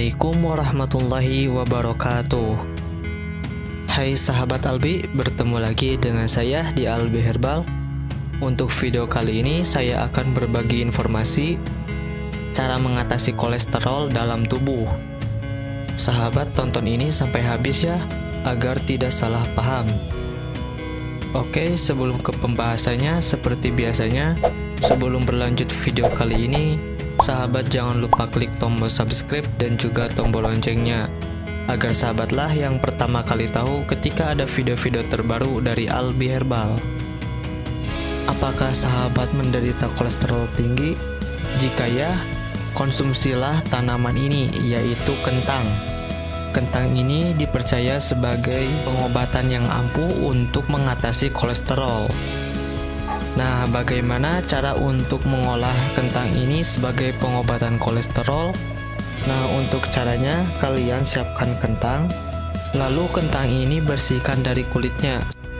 Assalamualaikum warahmatullahi wabarakatuh. Hai sahabat Albi, bertemu lagi dengan saya di Albi Herbal. Untuk video kali ini saya akan berbagi informasi cara mengatasi kolesterol dalam tubuh. Sahabat, tonton ini sampai habis ya, agar tidak salah paham. Oke, sebelum ke pembahasannya, seperti biasanya, sebelum berlanjut video kali ini, sahabat jangan lupa klik tombol subscribe dan juga tombol loncengnya, agar sahabatlah yang pertama kali tahu ketika ada video-video terbaru dari Albi Herbal. Apakah sahabat menderita kolesterol tinggi? Jika ya, konsumsilah tanaman ini, yaitu kentang. Kentang ini dipercaya sebagai pengobatan yang ampuh untuk mengatasi kolesterol. Nah, bagaimana cara untuk mengolah kentang ini sebagai pengobatan kolesterol? Nah, untuk caranya, kalian siapkan kentang, lalu kentang ini bersihkan dari kulitnya.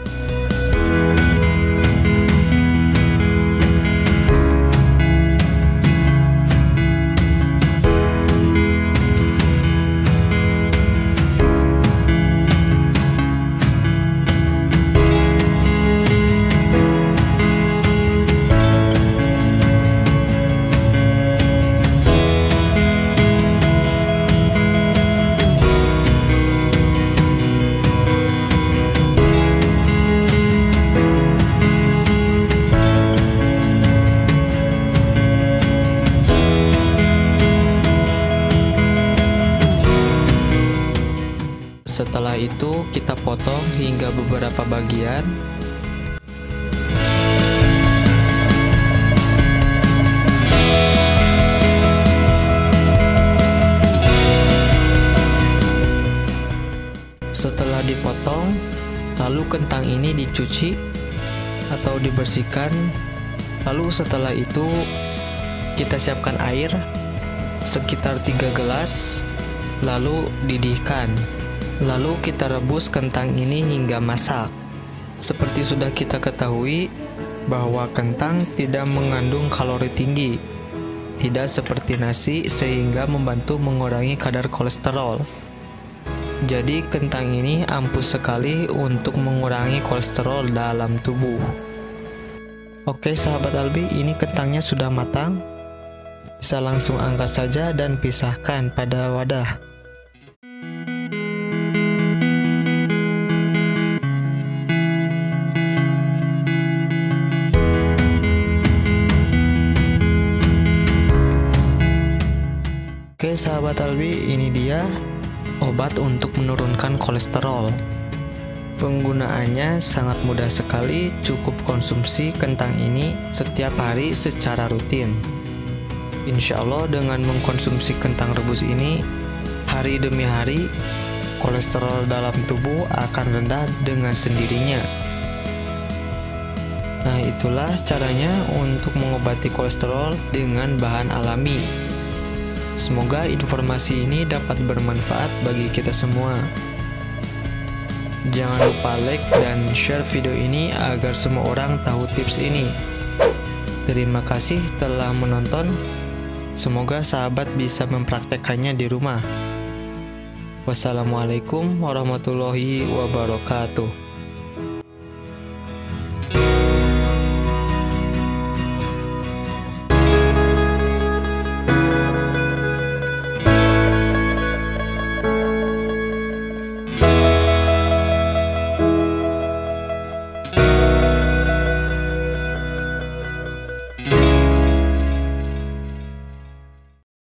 Setelah itu kita potong hingga beberapa bagian. Setelah dipotong, lalu kentang ini dicuci atau dibersihkan. Lalu setelah itu kita siapkan air sekitar 3 gelas, lalu didihkan. Lalu kita rebus kentang ini hingga masak. Seperti sudah kita ketahui bahwa kentang tidak mengandung kalori tinggi, tidak seperti nasi sehingga membantu mengurangi kadar kolesterol. Jadi kentang ini ampuh sekali untuk mengurangi kolesterol dalam tubuh. Oke sahabat Albi, ini kentangnya sudah matang. Bisa langsung angkat saja dan pisahkan pada wadah. Oke sahabat Albi, ini dia obat untuk menurunkan kolesterol. Penggunaannya sangat mudah sekali, cukup konsumsi kentang ini setiap hari secara rutin. Insya Allah dengan mengkonsumsi kentang rebus ini, hari demi hari, kolesterol dalam tubuh akan rendah dengan sendirinya. Nah, itulah caranya untuk mengobati kolesterol dengan bahan alami. Semoga informasi ini dapat bermanfaat bagi kita semua. Jangan lupa like dan share video ini agar semua orang tahu tips ini. Terima kasih telah menonton. Semoga sahabat bisa mempraktekkannya di rumah. Wassalamualaikum warahmatullahi wabarakatuh.